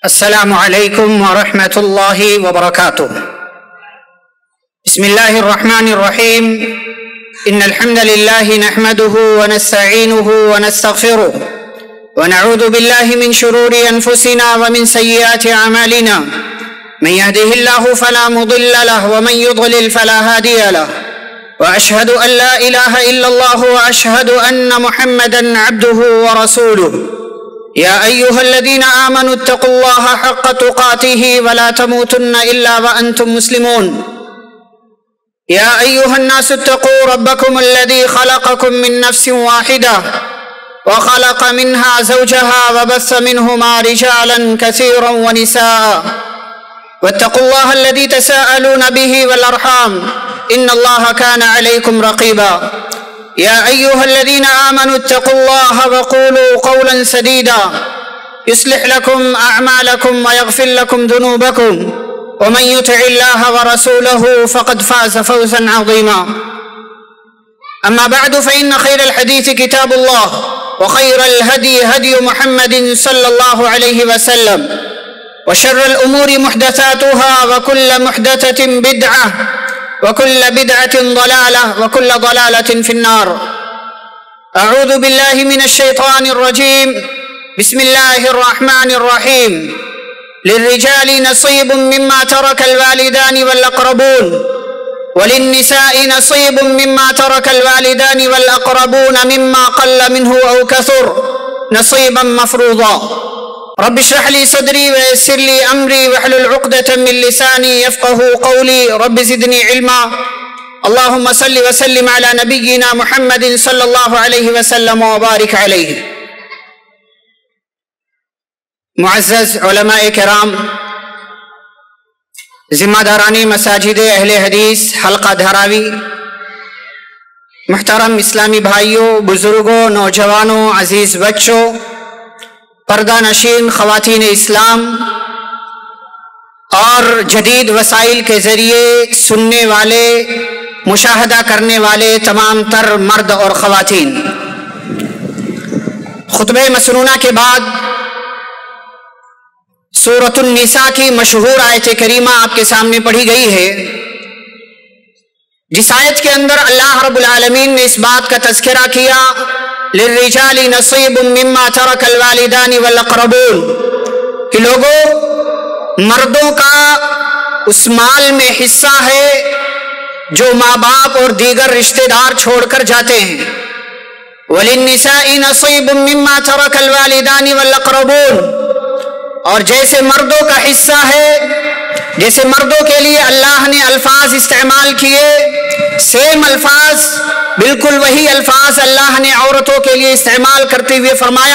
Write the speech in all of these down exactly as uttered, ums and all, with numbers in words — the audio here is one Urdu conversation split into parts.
السلام علیکم ورحمۃ اللہ وبرکاتہ۔ بسم اللہ الرحمن الرحیم۔ ان الحمد للہ نحمده ونستعینه ونستغفره ونعوذ باللہ من شرور انفسنا ومن سیئات اعمالنا، من يهده الله فلا مضل له ومن يضلل فلا هادي له، واشهد ان لا اله الا الله واشهد ان محمدا عبده ورسوله۔ يا أيها الذين آمنوا اتقوا الله حق تقاته ولا تموتن إلا وأنتم مسلمون۔ يا أيها الناس اتقوا ربكم الذي خلقكم من نفس واحدة وخلق منها زوجها وبث منهما رجالا كثيرا ونساء، واتقوا الله الذي تساءلون به والأرحام إن الله كان عليكم رقيبا۔ يا أيها الذين آمنوا اتقوا الله وقولوا قولا سديدا يصلح لكم أعمالكم ويغفر لكم ذنوبكم، ومن يطع الله ورسوله فقد فاز فوزا عظيما۔ أما بعد فإن خير الحديث كتاب الله، وخير الهدي هدي محمد صلى الله عليه وسلم، وشر الأمور محدثاتها وكل محدثة بدعة وكل بدعة ضلالة وكل ضلالة في النار۔ أعوذ بالله من الشيطان الرجيم، بسم الله الرحمن الرحيم۔ للرجال نصيب مما ترك الوالدان والأقربون، وللنساء نصيب مما ترك الوالدان والأقربون مما قل منه أو كثر نصيبا مفروضا۔ رب اشرح لي صدري ويسر لي امري واحلل عقدة من لساني يفقهوا قولي، رب زدني علما۔ اللهم صل وسلم على نبينا محمد صلى الله عليه وسلم وبارك عليه۔ معزز علماء کرام، ذمہ داران مساجد اہل حدیث حلقہ دھراوی، محترم اسلامی بھائیوں، بزرگوں، نوجوانوں، عزیز بچوں، پردہ نشین خواتین اسلام اور جدید وسائل کے ذریعے سننے والے، مشاہدہ کرنے والے تمام تر مرد اور خواتین، خطبہ مسنونہ کے بعد سورۃ النساء کی مشہور آیت کریمہ آپ کے سامنے پڑھی گئی ہے، جس آیت کے اندر اللہ رب العالمین نے اس بات کا تذکرہ کیا، للرجال نصیب مما ترک الوالدان والاقربون، کہ لوگوں، مردوں کا اس مال میں حصہ ہے جو ماں باپ اور دیگر رشتہ دار چھوڑ کر جاتے ہیں۔ وللنساء نصیب مما ترک الوالدان والاقربون، اور جیسے مردوں کا حصہ ہے، جیسے مردوں کے لیے اللہ نے الفاظ استعمال کیے، سیم الفاظ، بالکل وہی الفاظ اللہ نے عورتوں کے لیے استعمال کرتے ہوئے فرمایا،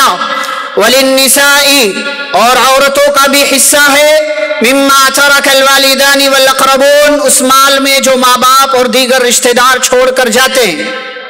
وَلِلنِّسَاءِ، اور عورتوں کا بھی حصہ ہے، مِمَّا تَرَكَ الْوَالِدَانِ وَالْأَقْرَبُونَ، اس مال میں جو ماں باپ اور دیگر رشتہ دار چھوڑ کر جاتے ہیں،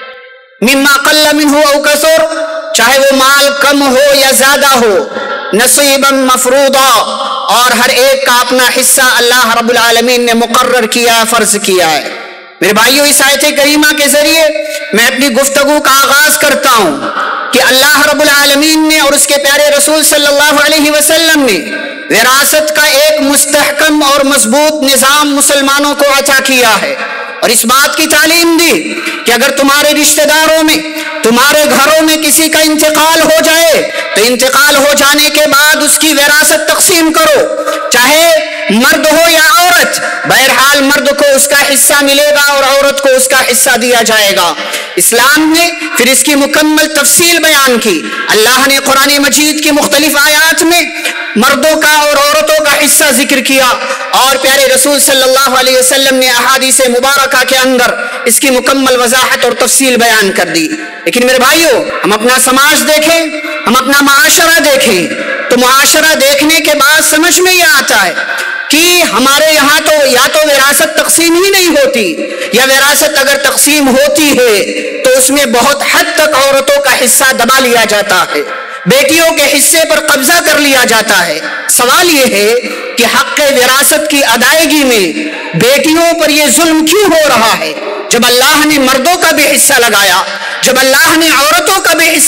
مِمَّا قَلَّ مِنْهُ أَوْ كَثُرَ، چاہے وہ مال کم ہو یا زیادہ ہو، نصیبا مفروضا، اور ہر ایک کا اپنا حصہ اللہ رب العالمین نے مقرر کیا، فرض کیا ہے۔ میرے بھائیو، اس آیت کریمہ کے ذریعے میں اپنی گفتگو کا آغاز کرتا ہوں کہ اللہ رب العالمین نے اور اس کے پیارے رسول صلی اللہ علیہ وسلم نے وراثت کا ایک مستحکم اور مضبوط نظام مسلمانوں کو عطا کیا ہے، اور اس بات کی تعلیم دی کہ اگر تمہارے رشتہ داروں میں، تمہارے گھروں میں کسی کا انتقال ہو جائے تو انتقال ہو جانے کے بعد اس کی وراثت تقسیم کرو، چاہے مرد ہو یا عورت، بہرحال مرد کو اس کا حصہ ملے گا اور عورت کو اس کا حصہ دیا جائے گا۔ اسلام نے پھر اس کی مکمل تفصیل بیان کی۔ اللہ نے قرآن مجید کی مختلف آیات میں مردوں کا اور عورتوں کا حصہ ذکر کیا، اور پیارے رسول صلی اللہ علیہ وسلم نے احادیث مبارکہ کے اندر اس کی مکمل وضاحت اور تفصیل بیان کر دی۔ لیکن میرے بھائیو، ہم اپنا سماج دیکھیں، ہم اپنا معاشرہ دیکھیں، تو معاشرہ دیکھنے کے بعد سمجھ میں یہ آتا ہے کہ ہمارے یہاں تو یا تو وراثت تقسیم ہی نہیں ہوتی، یا وراثت اگر تقسیم ہوتی ہے تو اس میں بہت حد تک عورتوں کا حصہ دبا لیا جاتا ہے، بیٹیوں کے حصے پر قبضہ کر لیا جاتا ہے۔ سوال یہ ہے کہ حق وراثت کی ادائیگی میں بیٹیوں پر یہ ظلم کیوں ہو رہا ہے؟ جب اللہ نے مردوں کا بھی حصہ لگایا، جب اللہ نے عورتوں کا بھی حصہ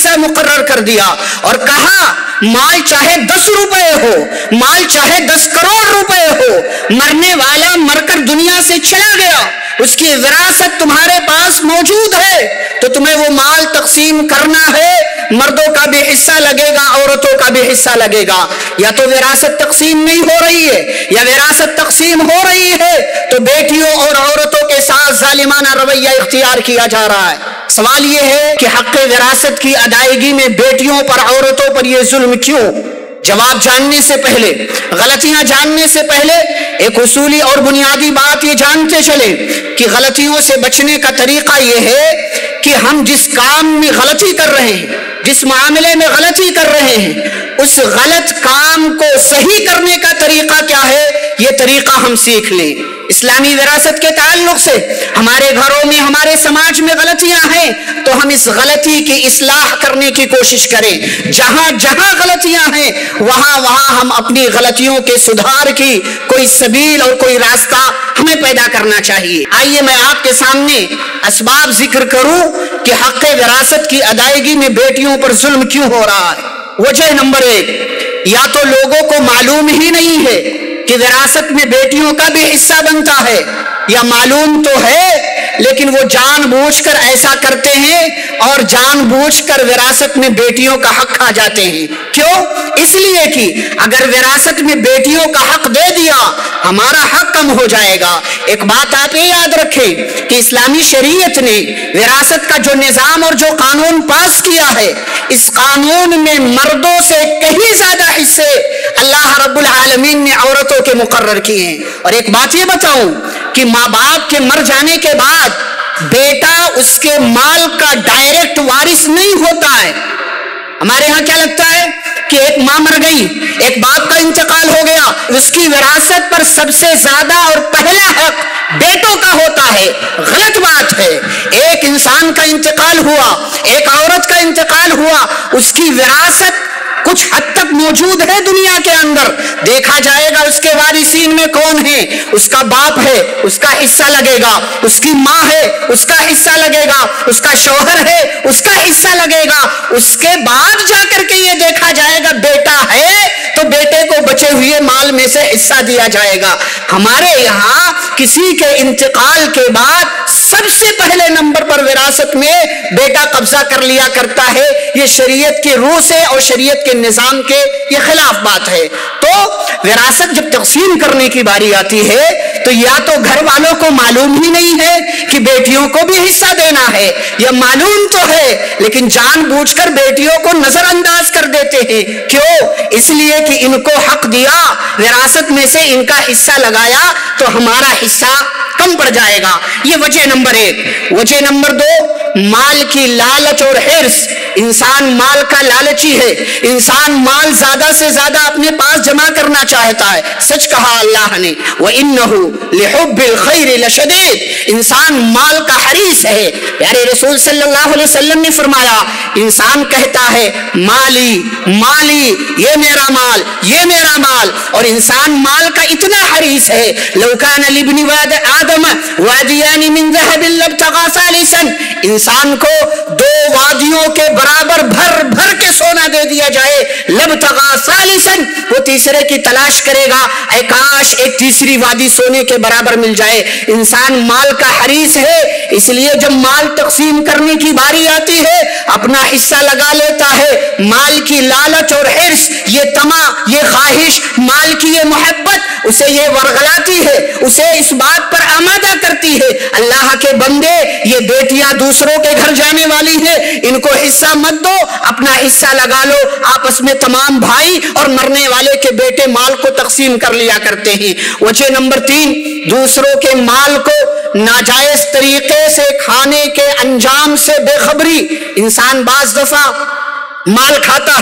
حصہ مقرر کر دیا اور کہا مال چاہے دس روپے ہو، مال چاہے دس کروڑ روپے ہو، مرنے والا مر کر دنیا سے چلا گیا، اس کی وراثت تمہارے پاس موجود ہے تو تمہیں وہ مال تقسیم کرنا ہے، مردوں کا بھی حصہ لگے گا، عورتوں کا بھی حصہ لگے گا۔ یا تو وراثت تقسیم نہیں ہو رہی ہے یا وراثت تقسیم ہو رہی ہے تو بیٹیوں اور عورتوں کے ساتھ ظالمانہ رویہ اختیار کیا جا رہا ہے۔ سوال یہ ہے کہ حق وراثت کی ادائیگی میں بیٹیوں پر عورتوں پر یہ ظلم کیوں؟ جواب جاننے سے پہلے، غلطیاں جاننے سے پہلے ایک اصولی اور بنیادی بات یہ جانتے چلے کہ غلطیوں سے بچنے کا طریقہ یہ ہے کہ ہم جس کام میں غلطی کر رہے ہیں، جس معاملے میں غلطی کر رہے ہیں، اس غلط کام کو صحیح کرنے کا طریقہ کیا ہے، یہ طریقہ ہم سیکھ لیں۔ اسلامی وراثت کے تعلق سے ہمارے گھروں میں، ہمارے سماج میں غلطیاں ہیں تو ہم اس غلطی کی اصلاح کرنے کی کوشش کریں۔ جہاں جہاں غلطیاں ہیں وہاں وہاں ہم اپنی غلطیوں کے سدھار کی کوئی سبیل اور کوئی راستہ ہمیں پیدا کرنا چاہیے۔ آئیے میں آپ کے سامنے اسباب ذکر کروں کہ حق وراثت کی ادائیگی میں بیٹیوں پر ظلم کیوں ہو رہا ہے۔ وجہ نمبر ایک، یا تو لوگوں کو معلوم ہی نہیں ہے کہ وراثت میں بیٹیوں کا بھی حصہ بنتا ہے، یا معلوم تو ہے لیکن وہ جان بوجھ کر ایسا کرتے ہیں اور جان بوجھ کر وراثت میں بیٹیوں کا حق کھا جاتے ہیں۔ کیوں؟ اس لیے کہ اگر وراثت میں بیٹیوں کا حق دے دیا ہمارا حق کم ہو جائے گا۔ ایک بات آپ یہ یاد رکھیں کہ اسلامی شریعت نے وراثت کا جو نظام اور جو قانون پاس کیا ہے، اس قانون میں مردوں سے کہیں زیادہ حصے اللہ رب العالمین نے عورتوں کے مقرر کیے ہیں۔ اور ایک بات یہ بتاؤں کہ ماں باپ کے مر جانے کے بعد بیٹا اس کے مال کا ڈائریکٹ وارث نہیں ہوتا ہے۔ ہمارے ہاں کیا لگتا ہے کہ ایک ماں مر گئی، ایک باپ کا انتقال ہو گیا، اس کی وراثت پر سب سے زیادہ اور پہلا حق بیٹوں کا ہوتا ہے۔ غلط بات ہے۔ ایک انسان کا انتقال ہوا، ایک عورت کا انتقال ہوا، اس کی وراثت کچھ حد تک موجود ہے دنیا کے اندر، دیکھا جائے گا اس کے وارثین میں کون ہے، اس کا باپ ہے اس کا حصہ لگے گا، اس کی ماں ہے اس کا حصہ لگے گا، اس کا شوہر ہے اس کا حصہ لگے گا، اس کے بعد جا کر کے یہ دیکھا جائے گا بیٹا ہے تو بیٹے کو بچے ہوئے مال میں سے حصہ دیا جائے گا۔ ہمارے یہاں کسی کے انتقال کے بعد سب سے پہلے نمبر پر وراثت میں بیٹا قبضہ کر لیا کرتا ہے۔ یہ شریعت کی روح سے اور شریعت کے نظام کے یہ خلاف بات ہے۔ تو وراثت جب تقسیم کرنے کی باری آتی ہے تو یا تو گھر والوں کو معلوم ہی نہیں ہے کہ بیٹیوں کو بھی حصہ دینا ہے، یا معلوم تو ہے لیکن جان بوجھ کر بیٹیوں کو نظر انداز کر دیتے ہیں۔ کیوں؟ اس لیے کہ ان کو حق دیا، وراثت میں سے ان کا حصہ لگایا تو ہمارا حصہ کم پڑ جائے گا۔ یہ وجہ نمبر ایک۔ وجہ نمبر دو، مال کی لالچ اور حرص۔ انسان مال کا لالچی ہے، انسان مال زیادہ سے زیادہ اپنے پاس جمع کرنا چاہتا ہے۔ سچ کہا اللہ نے، وَإِنَّهُ لِحُبِّ الْخَيْرِ لَشَدِيدٌ۔ انسان مال کا حریص ہے۔ پیارے رسول صلی اللہ علیہ وسلم نے فرمایا، انسان کہتا ہے مالی مالی، یہ میرا مال یہ میرا مال، اور انسان مال کا اتنا حریص ہے، لَوْ كَانَ لِابْنِ آدم وادیان من ذهب لابتغى ثالثا، انسان کو دو وادیوں کے برابر بھر بھر کے سونا دے دیا جائے، لابتغى ثالثا، وہ تیسرے کی تلاش کرے گا، اے کاش ایک تیسری وادی سونے کے برابر مل جائے۔ انسان مال کا حریص ہے، اس لیے جب مال تقسیم کرنے کی باری آتی ہے اپنا حصہ لگا لیتا ہے۔ مال کی لالچ اور حرص، یہ طمع، یہ خواہش، مال کی یہ محبت اسے یہ ورغلاتی ہے، اسے اس بات پر آمادہ کرتی ہے اللہ کے بندے یہ بیٹیاں دوسروں کے گھر جانے والی ہیں، ان کو حصہ مت دو، اپنا حصہ لگا لو۔ آپس میں تمام بھائی اور مرنے والے کے بیٹے مال کو تقسیم کر لیا کرتے ہیں۔ وجہ نمبر تین، دوسروں کے مال کو ناجائز طریقے سے کھانے کے انجام سے بے خبری۔ انسان بعض دفعہ مال کھاتا ہے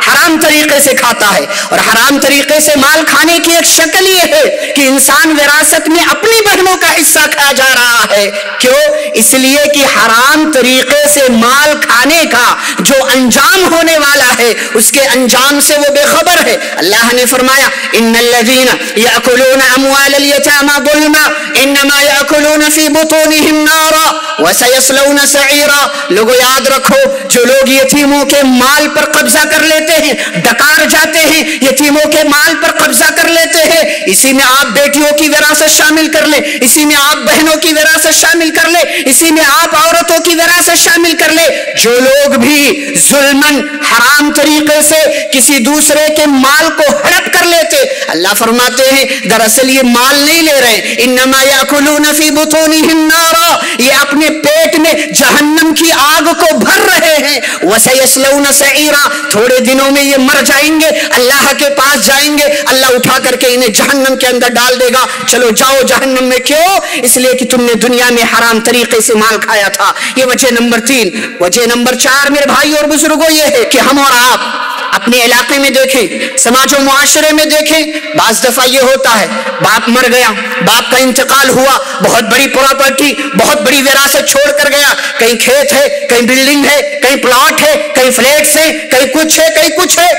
حرام طریقے سے کھاتا ہے. اور حرام طریقے سے مال کھانے کی ایک شکل یہ ہے کہ انسان وراثت میں اپنی بہنوں کا حصہ کھا جا رہا ہے. کیوں؟ اس لیے کہ حرام طریقے سے مال کھانے کا جو انجام ہونے والا ہے اس کے انجام سے وہ بے خبر ہے. اللہ نے فرمایا ان الذین یاکلون اموال الیتامی ظلما انما یاکلون فی بطونہم نارا وسیصلون سعیرا. لوگوں یاد رکھو، جو لوگ یتیموں کے مال پر قبضہ کر لیتے ہیں، ڈکار جاتے ہیں، یتیموں کے مال پر قبضہ کر لیتے ہیں، اسی میں آپ بیٹیوں کی وراثت شامل کر لیں، اسی میں آپ بہنوں کی وراثت شامل کر لیں، اسی میں آپ عورتوں کی وراثت شامل کر لیں. جو لوگ بھی ظلمن حرام طریقے سے کسی دوسرے کے مال کو ہڑپ کر لیتے، اللہ فرماتے ہیں دراصل یہ مال نہیں لے رہے، انما یاکلون فی بطونہم نارا، یہ اپنے پیٹ میں جہنم کی آگ کو بھر رہے ہیں. وسیصلون سعیرا، تھوڑے دنوں میں یہ مر جائیں گے، اللہ کے پاس جائیں گے، اللہ اٹھا کر کے انہیں جہنم کے اندر ڈال دے گا. چلو جاؤ جہنم میں. کیوں؟ اس لیے کہ تم نے دنیا میں حرام طریقے سے مال کھایا تھا. یہ وجہ نمبر تین. وجہ نمبر چار میرے بھائی اور بزرگوں یہ ہے کہ ہم اور آپ اپنے علاقے میں دیکھیں، سماج و معاشرے میں دیکھیں، بعض دفعہ یہ ہوتا ہے باپ مر گیا، باپ کا انتقال ہوا، بہت بڑی پراپرٹی، بہت بڑی وراثت چھوڑ کر گیا، کہیں کھیت ہے، کہیں بلڈنگ ہے، کہیں پلاٹ ہے، کہیں فلیٹس ہیں، کہیں کچھ ہے، کہیں کچھ ہے.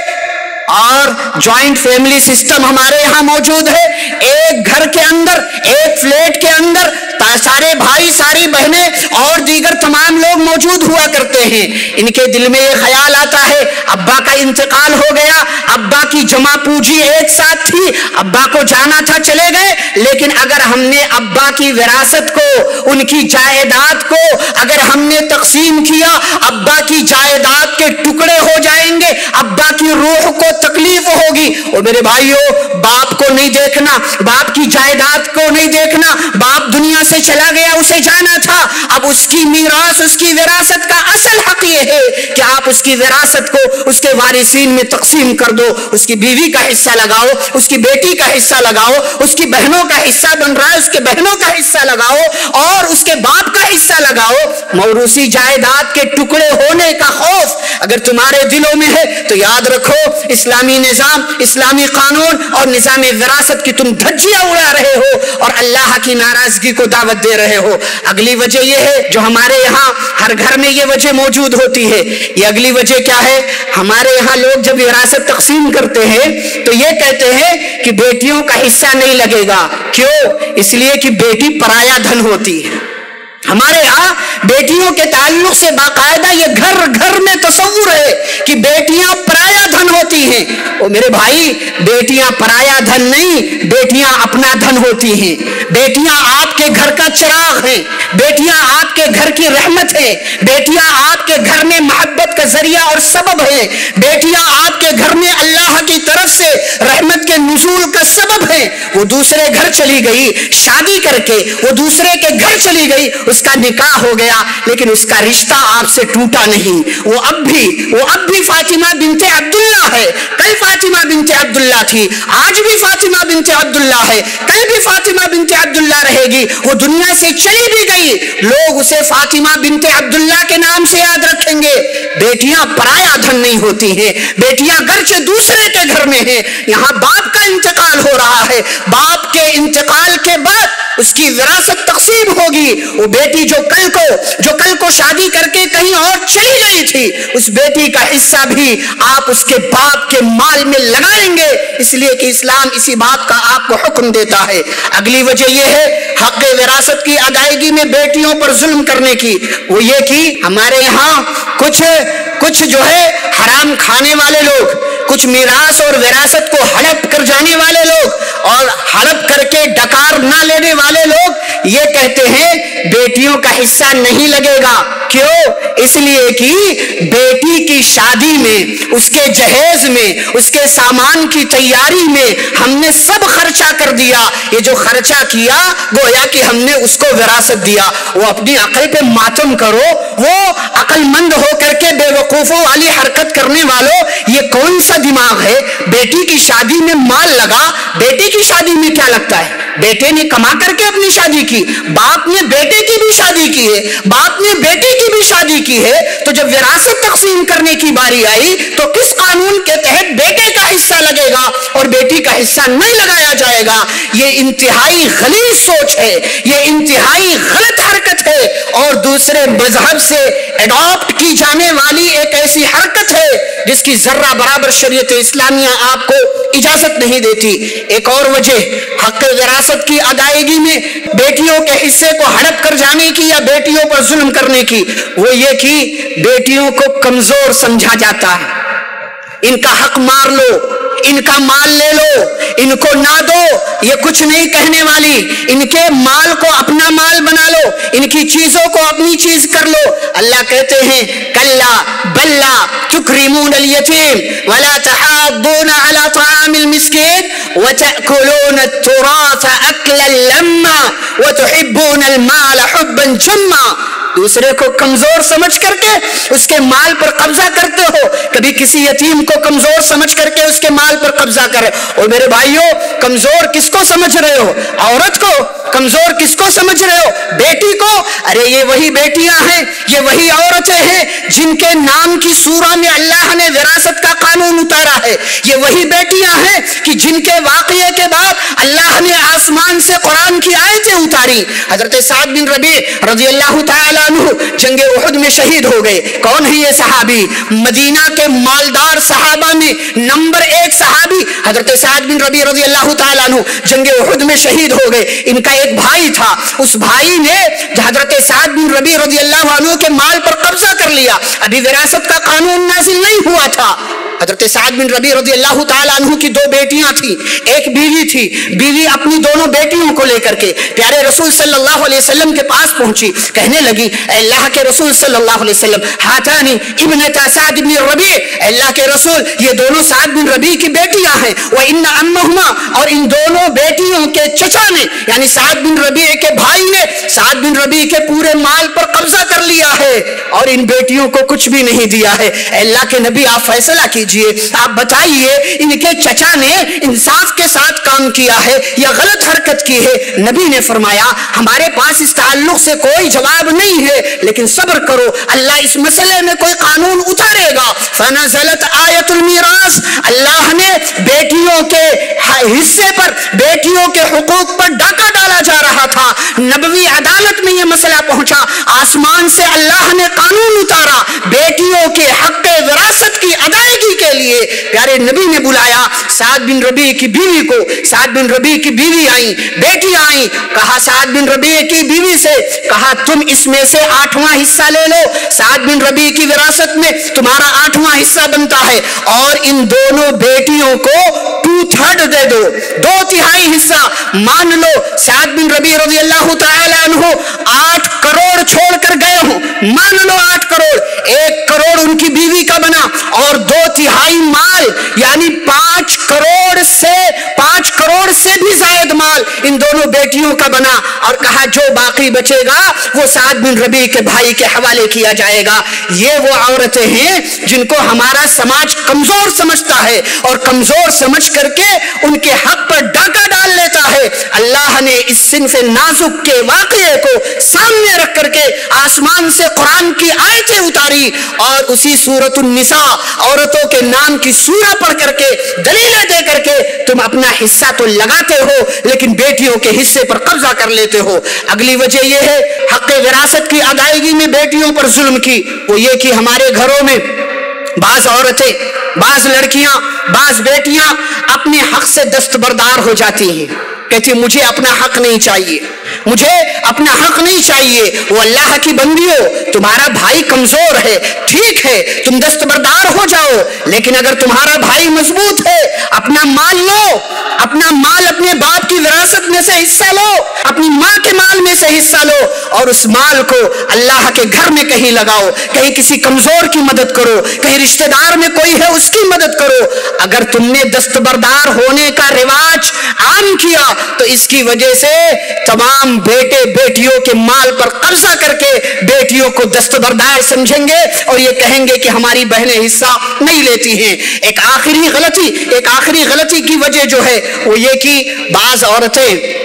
اور جوائنٹ فیملی سسٹم ہمارے یہاں موجود ہے. ایک گھر کے اندر، ایک فلیٹ کے اندر سارے بھائی، ساری بہنیں اور دیگر تمام لوگ موجود ہوا کرتے ہیں. ان کے دل میں یہ خیال آتا ہے ابا کا انتقال ہو گیا، ابا کی جمع پونجی ایک ساتھ تھی، ابا کو جانا تھا چلے گئے، لیکن اگر ہم نے ابا کی وراثت کو، ان کی جائیداد کو اگر ہم نے تقسیم کیا، ابا کی جائیداد کے ٹکڑے ہو جائیں گے، ابا کی روح کو تکلیف ہوگی. اور میرے بھائیوں، باپ کو نہیں دیکھنا، باپ کی جائیداد کو نہیں دیکھنا، باپ دنیا سے چلا گیا، اسے جانا تھا، اب اس کی میراث، اس کی وراثت کا اصل حق یہ ہے کہ آپ اس کی وراثت کو اس کے وارثین میں تقسیم کر دو. اس کی بیوی کا حصہ لگاؤ، اس کی بیٹی کا حصہ لگاؤ، اس کی بہنوں کا حصہ بن رہا ہے اس کے بہنوں کا حصہ لگاؤ، اور اس کے باپ کا حصہ لگاؤ. موروثی جائیداد کے ٹکڑے ہونے کا خوف اگر تمہارے دلوں میں ہے تو یاد رکھو اسلامی نظام، اسلامی قانون اور نظام وراثت کی تم دھجیاں اڑا رہے ہو اور اللہ کی ناراضگی کو دعوت دے رہے ہو. اگلی وجہ یہ ہے جو ہمارے یہاں ہر گھر میں یہ وجہ موجود ہوتی ہے. یہ اگلی وجہ کیا ہے؟ ہمارے یہاں لوگ جب وراثت تقسیم کرتے ہیں تو یہ کہتے ہیں کہ بیٹیوں کا حصہ نہیں لگے گا. کیوں؟ اس لیے کہ بیٹی پرایا دھن ہوتی ہے. ہمارے ہاں بیٹیوں کے تعلق سے باقاعدہ یہ گھر گھر میں تصور ہے کہ بیٹیاں پرایا دھن ہوتی ہیں. اور میرے بھائی، بیٹیاں پرایا دھن نہیں، بیٹیاں اپنا دھن ہوتی ہیں. بیٹیاں آپ کے گھر کا چراغ ہیں، بیٹیاں آپ کے گھر کی رحمت ہیں، بیٹیاں آپ کے گھر میں محبت کا ذریعہ اور سبب ہیں، بیٹیاں آپ کے گھر میں اللہ کی طرف سے رحمت کے نزول کا سبب ہیں. وہ دوسرے گھر چلی گئی شادی کر کے، وہ دوسرے کے گھر چلی گئی، اس کا نکاح ہو گیا، لیکن اس کا رشتہ آپ سے ٹوٹا نہیں. وہ اب بھی وہ اب بھی فاطمہ بنت عبداللہ ہے. کل فاطمہ بنت عبداللہ تھی، آج بھی فاطمہ بنت عبداللہ ہے، کل بھی فاطمہ بنت عبداللہ رہے گی. وہ دنیا سے چلی بھی گئی، لوگ اسے فاطمہ بنت عبداللہ کے نام سے یاد رکھیں گے. بیٹیاں پرایا دھن نہیں ہوتی ہیں، بیٹیاں گرچہ دوسرے کے گھر میں ہیں. یہاں باپ کا انتقال ہو رہا ہے، باپ کے انتقال کے بعد اس کی وراثت تقسیم ہوگی. وہ بیٹی جو کل کو جو کل کو شادی کر کے کہیں اور چلی گئی تھی، اس بیٹی کا حصہ بھی آپ اس کے باپ کے مال میں لگائیں گے، اس لیے کہ اسلام اسی بات کا آپ کو حکم دیتا ہے. اگلی وجہ یہ ہے حق وراثت کی ادائیگی میں بیٹیوں پر ظلم کرنے کی. وہ یہ کہ ہمارے یہاں کچھ کچھ جو ہے حرام کھانے والے لوگ، کچھ میراث اور وراثت کو ہڑپ کر جانے والے لوگ اور ہڑپ کر کے ڈکار نہ لینے والے لوگ یہ کہتے ہیں بیٹیوں کا حصہ نہیں لگے گا. کیوں؟ اس لیے کہ بیٹی کی شادی میں، اس کے جہیز میں، اس کے سامان کی تیاری میں ہم نے سب خرچہ کر دیا. یہ جو خرچہ کیا گویا کہ ہم نے اس کو وراثت دیا. وہ اپنی عقل پہ ماتم کرو، وہ عقل مند ہو کر کے بے وقوفوں والی حرکت کرنے والوں، یہ کون سا دماغ ہے؟ بیٹی کی شادی میں مال لگا، بیٹی کی شادی میں کیا لگتا ہے؟ بیٹے نے کما کر کے اپنی شادی کی، باپ نے بیٹے کی بھی شادی کی ہے، باپ نے بیٹے کی بھی شادی کی ہے، تو جب وراثت تقسیم کرنے کی باری آئی تو کس قانون کے تحت بیٹے کا حصہ لگے گا اور بیٹی کا حصہ نہیں لگایا جائے گا؟ یہ انتہائی غلیظ سوچ ہے، یہ انتہائی غلط حرکت ہے، اور دوسرے مذہب سے اڈاپٹ کی جانے والی ایک ایسی حرکت ہے جس کی ذرہ برابر شریعت اسلامیہ آپ کو اجازت نہیں دیتی۔ ایک اور وجہ حق وراثت کی ادائیگی میں بیٹیوں کے حصے کو ہڑپ کر جانے کی یا بیٹیوں پر ظلم کرنے کی، وہ یہ کہ بیٹیوں کو کمزور سمجھا جاتا ہے، ان کا حق مار لو، ان کا مال لے لو، ان کو نہ دو، یہ کچھ نہیں کہنے والی، ان کے مال کو اپنا مال بنا لو، ان کی چیزوں کو اپنی چیز کر لو۔ اللہ کہتے ہیں کلا بلا تکرمون الیتیم ولا تحاضون علی طعام المسکین وتأکلون التراث اکلا لما وتحبون المال حبا جما۔ دوسرے کو کمزور سمجھ کر کے اس کے مال پر قبضہ کرتے ہو، کبھی کسی یتیم کو کمزور سمجھ کر کے اس کے مال پر قبضہ کرے۔ اور میرے بھائیوں، کمزور کس کو سمجھ رہے ہو؟ عورت کو کمزور کس کو سمجھ رہے ہو؟ بیٹی کو؟ ارے یہ وہی بیٹیاں ہیں، یہ وہی عورتیں ہیں جن کے نام کی سورہ میں اللہ نے وراثت کا قانون اتارا ہے، یہ وہی بیٹیاں ہیں کہ جن کے واقعے کے بعد اللہ نے آسمان سے قرآن کی آیتیں اتاری۔ حضرت سعد بن ربیع رضی اللہ تعالی عنہ جنگ احد میں شہید ہو گئے۔ کون ہے یہ صحابی؟ مدینہ کے مالدار صحابہ میں نمبر ایک صحابی حضرت سعد بن ربیع رضی اللہ تعالیٰ عنہ جنگ احد میں شہید ہو گئے۔ ان کا ایک بھائی تھا، اس بھائی نے حضرت سعد بن ربیع رضی اللہ عنہ کے مال پر قبضہ کر لیا، ابھی وراثت کا قانون نازل نہیں ہوا تھا۔ حضرت سعد بن ربیع رضی اللہ تعالیٰ عنہ کی دو بیٹیاں تھیں، ایک بیوی تھی، بیوی اپنی دونوں بیٹیوں کو لے کر کے پیارے رسول صلی اللہ علیہ وسلم کے پاس پہنچی، کہنے لگی اے اللہ کے رسول صلی اللہ علیہ وسلم ہاتانی ابنتا سعد بن ربیع، اے اللہ کے رسول یہ دونوں سعد بن ربیع کی بیٹیاں ہیں، وَإِنَّ أَمَّهُمَا، اور ان دونوں بیٹیوں کے چچا نے یعنی سعد بن ربیع کے بھائی نے سعد بن ربیع کے پورے مال پر قبضہ کر لیا ہے اور ان بیٹیوں کو کچھ بھی نہیں دیا ہے۔ اے اللہ کے نبی آپ فیصلہ کیجئے، آپ بتائیے ان کے چچا نے انصاف کے ساتھ کام کیا ہے یا غلط حرکت کی ہے؟ نبی نے فرمایا ہمارے پاس اس تعلق سے کوئی جواب نہیں ہے، لیکن صبر کرو، اللہ اس مسئلے میں کوئی قانون اتارے گا۔ فنزلت آیت المیراث، اللہ نے بیٹیوں کے حصے پر، بیٹیوں کے حقوق پر ڈاکہ ڈالا جا رہا تھا، نبوی عدالت میں یہ مسئلہ پہنچا، آسمان سے اللہ نے قانون اتارا بیٹیوں کے حق وراثت کی ادائیگی کے لیے۔ پیارے نبی نے بلایا سعد بن ربیع کی بیوی کو، سعد بن ربیع کی بیوی آئیں، بیٹی آئیں، کہا سعد بن ربیع کی بیوی سے، کہا تم اس میں سے آٹھواں حصہ لے لو، سعد بن ربیع کی وراثت میں تمہارا آٹھواں حصہ بنتا ہے، اور ان دونوں بیٹیوں کو ٹو تھرڈ دے دو، دو تہائی حصہ مان لو۔ سعد بن ربیع رضی اللہ تعالی عنہ آٹھ کروڑ چھوڑ کر گئے ہوں، مان لو آٹھ کروڑ، ایک کروڑ ان کی بیوی کا بنا اور دو تہائی مال یعنی پانچ کروڑ سے پانچ کروڑ سے بھی زائد مال ان دونوں بیٹیوں کا بنا، اور کہا جو باقی بچے گا وہ سعد بن ربیع کے بھائی کے حوالے کیا جائے گا۔ یہ وہ عورتیں ہیں جن کو ہمارا سماج کمزور سمجھتا ہے اور کمزور سمجھ کر کے ان کے حق پر ڈاکہ ڈال لیتا ہے۔ اللہ نے اس صنف نازک کے واقعے کو سامنے رکھ کر کے آسمان سے قرآن کی آیتیں اتاری اور اسی سورۃ النساء عورتوں کے نام کی سورہ پڑھ کر کے دلیلیں دے کر کے تم اپنا حصہ تو لگاتے ہو لیکن بیٹیوں کے حصے پر قبضہ کر لیتے ہو۔ اگلی وجہ یہ ہے حق وراثت کی ادائیگی میں بیٹیوں پر ظلم کی، وہ یہ کہ ہمارے گھروں میں بعض عورتیں، بعض لڑکیاں، بعض بیٹیاں اپنے حق سے دستبردار ہو جاتی ہیں، کہتی مجھے اپنا حق نہیں چاہیے، مجھے اپنا حق نہیں چاہیے۔ وہ اللہ کی بندی ہو، تمہارا بھائی کمزور ہے، ٹھیک ہے تم دستبردار ہو جاؤ، لیکن اگر تمہارا بھائی مضبوط ہے اپنا مال لو، اپنا مال اپنے باپ کی وراثت میں سے حصہ لو، اپنی ماں کے مال میں سے حصہ لو اور اس مال کو اللہ کے گھر میں کہیں لگاؤ، کہیں کسی کمزور کی مدد کرو، کہیں رشتہ دار میں کوئی ہے اس کی مدد کرو۔ اگر تم نے دستبردار ہونے کا رواج عام کیا تو اس کی وجہ سے تمام بیٹے بیٹیوں کے مال پر قبضہ کر کے بیٹیوں کو دستبردار سمجھیں گے اور یہ کہیں گے کہ ہماری بہنیں حصہ نہیں لیتی ہیں۔ ایک آخری غلطی ایک آخری غلطی کی وجہ جو ہے وہ یہ کہ بعض عورتیں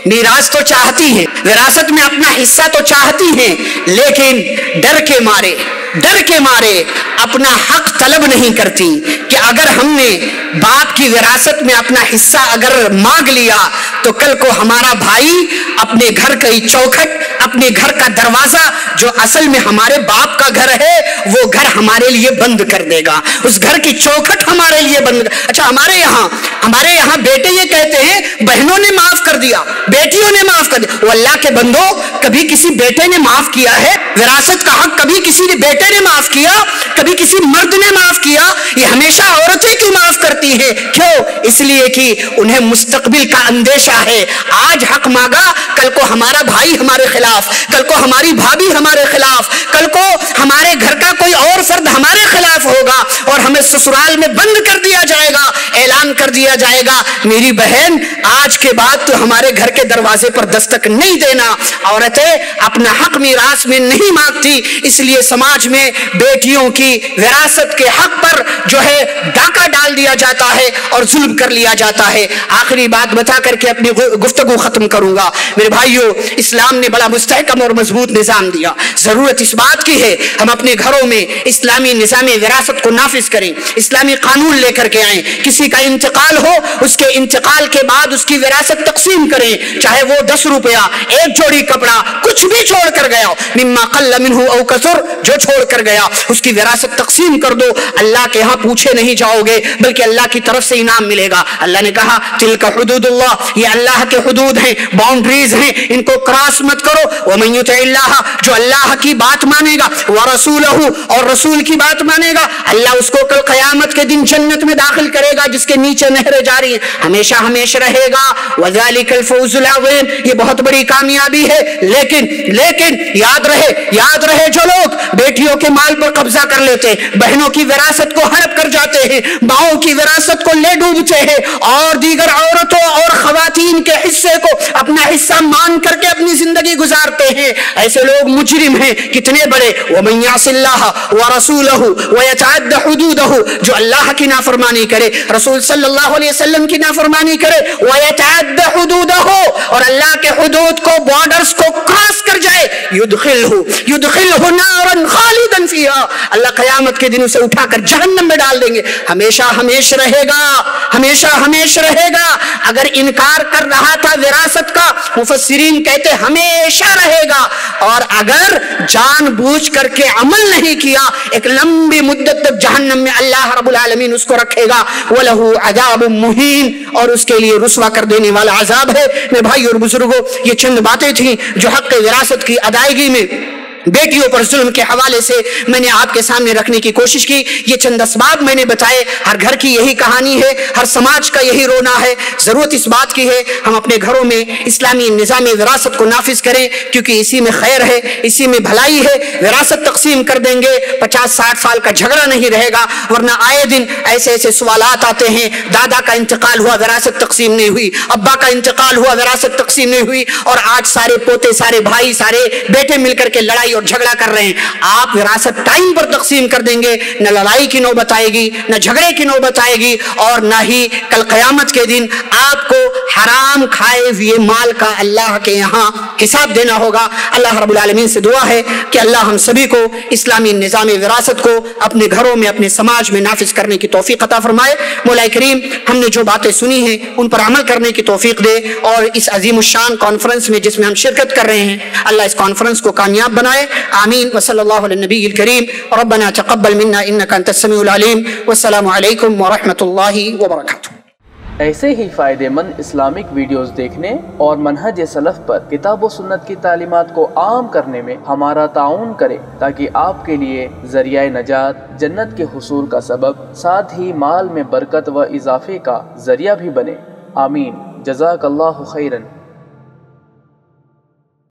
میراث تو چاہتی ہیں، وراثت میں اپنا حصہ تو چاہتی ہیں، لیکن ڈر کے مارے ڈر کے مارے اپنا حق طلب نہیں کرتی کہ اگر ہم نے باپ کی وراثت میں اپنا حصہ اگر مانگ لیا تو کل کو ہمارا بھائی اپنے گھر کا چوکھٹ، اپنے گھر کا دروازہ جو اصل میں ہمارے باپ کا گھر ہے وہ گھر ہمارے لیے بند کر دے گا، اس گھر کی چوکھٹ ہمارے لیے بند۔ اچھا ہمارے یہاں ہمارے یہاں بیٹے یہ کہتے ہیں بہنوں نے معاف کر دیا، بیٹیوں نے معاف کر دیا۔ وہ اللہ کے بندو، کبھی کسی بیٹے نے معاف کیا ہے وراثت کا حق؟ کبھی کسی نے بیٹے نے معاف کیا؟ کبھی کسی مرد نے معاف کیا؟ یہ ہمیشہ عورتیں کیوں معاف کرتی ہیں؟ کیوں؟ اس لیے کہ انہیں مستقبل کا اندیشہ ہے، آج حق مانگا کل کو ہمارا بھائی ہمارے خلاف، کل کو ہماری بھابھی ہمارے خلاف، کل کو ہمارے گھر کا کوئی اور فرد ہمارے خلاف ہوگا اور ہمیں سسرال میں بند کر دیا جائے گا، اعلان کر دیا جائے گا میری بہن آج کے بعد تو ہمارے گھر کے دروازے پر دستک نہیں دینا۔ عورتیں اپنا حق میراث میں نہیں مانگتی، اس لیے سماج میں بیٹیوں کی وراثت کے حق پر جو ہے ڈاکہ ڈال دیا جاتا ہے اور ظلم کر لیا جاتا ہے۔ آخری بات بتا کر کے اپنی گفتگو ختم کروں گا۔ میرے بھائیو، اسلام نے بڑا مستحکم اور مضبوط نظام دیا، ضرورت اس بات کی ہے ہم اپنے گھروں میں اسلامی نظام وراثت کو نافذ کریں، اسلامی قانون لے کر کے آئیں، کسی کا انتقال ہو اس کے انتقال کے بعد اس کی وراثت تقسیم کریں، چاہے وہ دس روپیہ، ایک جوڑی کپڑا، کچھ بھی چھوڑ کر گیا، مما قل منہ او کثر، جو چھوڑ کر گیا اس کی وراثت تقسیم کر دو۔ اللہ کے ہاں پوچھے نہیں جاؤ گے بلکہ اللہ کی طرف سے انعام ملے گا۔ اللہ نے کہا تلک حدود اللہ، یہ اللہ کے حدود ہیں، باؤنڈریز ہیں، ان کو کراس مت کرو۔ ومن یطع اللہ، جو اللہ کی بات مانے گا، ورسولہ، اور رسول کی بات مانے گا، اللہ اس کو کل قیامت کے دن جنت میں داخل کرے گا جس کے نیچے نہریں جاری ہیں، ہمیشہ ہمیشہ رہے گا۔ وذالک الفوز العظیم، یہ بہت بڑی کامیابی ہے۔ لیکن لیکن یاد رہے یاد رہے جو لوگ بیٹیوں کے مال پر قبضہ کر لیتے ہیں، بہنوں کی وراثت کو ہڑپ کر جاتے ہیں، ماؤں کی وراثت کو لے ڈوبتے ہیں اور دیگر عورتوں اور خواتین کے حصے کو اپنا حصہ مان کر کے اپنی زندگی گزارتے ہیں، ایسے لوگ مجرم ہیں کتنے بڑے۔ ومن یعص اللہ ورسولہ ویتعد حدودہ، جو اللہ کی نافرمانی کرے، رسول صلی اللہ علیہ وسلم کی نافرمانی کرے، ویتعد حدودہ، اور اللہ کے حدود کو، بارڈرز کو کراس کر جائے، یدخلہ یدخلہ نارا خالدا فیہا، اللہ قیامت کے دن اسے اٹھا کر جہنم میں ڈال دیں گے، ہمیشہ ہمیشہ رہے گا، ہمیشہ ہمیشہ رہے گا۔ اگر انکار کر رہا تھا وراثت کا، مفسرین کہتے ہمیشہ رہے گا، اور اگر جان بوجھ کر کے عمل نہیں کیا ایک لمبی مدت تک جہنم میں اللہ رب العالمین اس کو رکھے گا۔ وَلَهُ عَذَابٌ مُّهِينٌ، اور اس کے لیے رسوا کر دینے والا عذاب ہے۔ میرے بھائی اور بزرگوں، یہ چند باتیں تھیں جو حق وراثت کی ادائیگی میں بیٹیوں پر ظلم کے حوالے سے میں نے آپ کے سامنے رکھنے کی کوشش کی۔ یہ چند اسباب میں نے بتائے، ہر گھر کی یہی کہانی ہے، ہر سماج کا یہی رونا ہے۔ ضرورت اس بات کی ہے ہم اپنے گھروں میں اسلامی نظام وراثت کو نافذ کریں، کیونکہ اسی میں خیر ہے، اسی میں بھلائی ہے۔ وراثت تقسیم کر دیں گے، پچاس ساٹھ سال کا جھگڑا نہیں رہے گا، ورنہ آئے دن ایسے ایسے سوالات آتے ہیں، دادا کا انتقال ہوا وراثت تقسیم نہیں ہوئی، ابا کا انتقال ہوا وراثت تقسیم نہیں ہوئی، اور آج سارے پوتے، سارے بھائی، سارے بیٹے مل کر کے لڑائی اور جھگڑا کر رہے ہیں۔ آپ وراثت ٹائم پر تقسیم کر دیں گے، نہ لڑائی کی نوبت آئے گی، نہ جھگڑے کی نوبت آئے گی، اور نہ ہی کل قیامت کے دن آپ کو حرام کھائے ہوئے مال کا اللہ کے یہاں حساب دینا ہوگا۔ اللہ رب العالمین سے دعا ہے کہ اللہ ہم سبھی کو اسلامی نظام وراثت کو اپنے گھروں میں، اپنے سماج میں نافذ کرنے کی توفیق عطا فرمائے۔ مولا کریم ہم نے جو باتیں سنی ہیں ان پر عمل کرنے کی توفیق دے، اور اس عظیم الشان کانفرنس میں جس میں ہم شرکت کر رہے ہیں، اللہ اس کانفرنس کو کامیاب بنائے۔ آمین وصلی اللہ علی النبی الکریم۔ ربنا تقبل منا انک انت السمیع العلیم، والسلام علیکم ورحمۃ اللہ وبرکاتہ۔ ایسے ہی فائدہ مند اسلامک ویڈیوز دیکھنے اور منہج سلف پر کتاب و سنت کی تعلیمات کو عام کرنے میں ہمارا تعاون کریں، تاکہ آپ کے لیے ذریعہ نجات، جنت کے حصول کا سبب، ساتھ ہی مال میں برکت و اضافے کا ذریعہ بھی بنے۔ آمین۔ جزاک اللہ خیرن۔